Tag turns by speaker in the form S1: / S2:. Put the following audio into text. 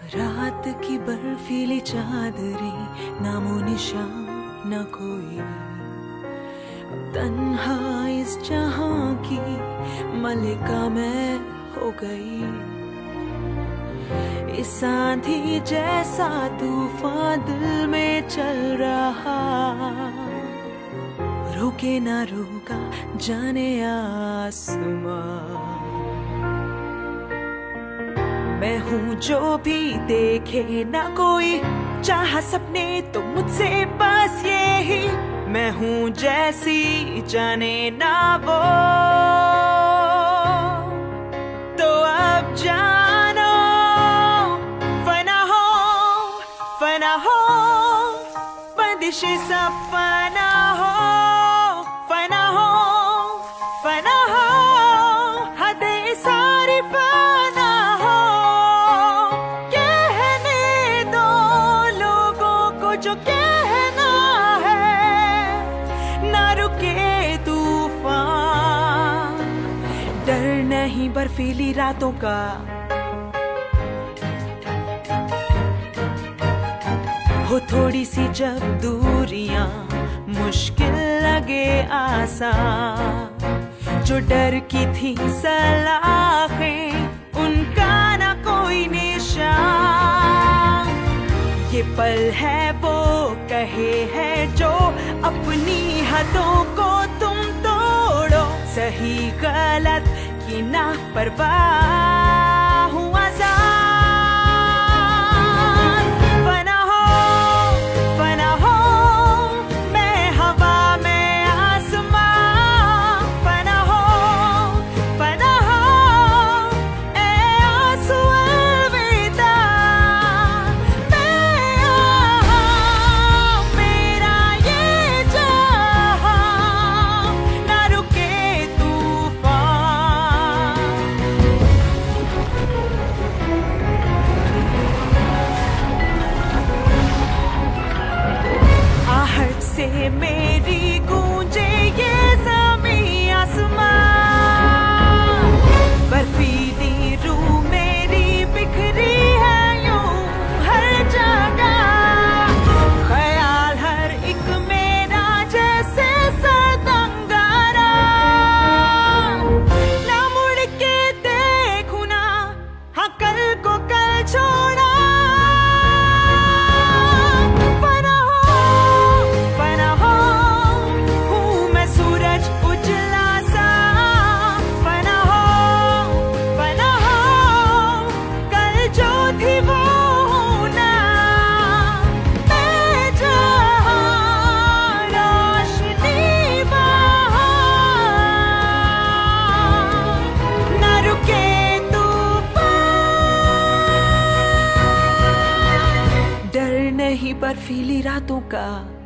S1: रात की बर्फीली चादरें, नामो निशान न कोई, तन्हा इस जहां की मलिका मैं हो गई। इस आंधी जैसा तूफान दिल में चल रहा, रोके ना रोका जाने आसमां। मैं हूँ जो भी देखे ना कोई, चाहा सपने तो मुझसे बस यही। मैं हूँ जैसी जाने ना वो, तो अब जानो फना हो बंदिश सब फना हो, फना हो हदें सारी फना हो। कहने दो लोगों को जो कहना है, ना रुके तूफान। डर नहीं बर्फीली रातों का, हो थोड़ी सी जब दूरियां मुश्किल लगे आसान। जो डर की थी सलाखें, उनका ना कोई निशान। ये पल है वो कहे है जो अपनी हदों को तुम तोड़ो। सही गलत की ना परवाह हुआ से मेरी गूंजे ये ज़मीं आसमां। बर्फीली रूह मेरी बिखरी है यूं हर जगह। ख्याल हर एक मेरा जैसे सरदंगारा। ना मुड़ के देखूं ना, हाँ कल को कल छोड़ा। नहीं बर्फीली रातों का,